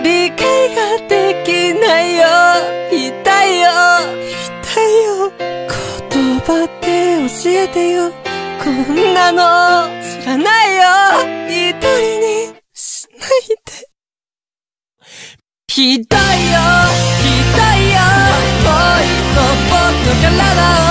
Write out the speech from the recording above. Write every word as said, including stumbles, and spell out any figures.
理解ができないよ。言いたいよ、言いたいよ。言葉で教えてよ。こんなの知らないよ。一人にしないで。ひどいよ、ひどいよ。もういっそ僕の体を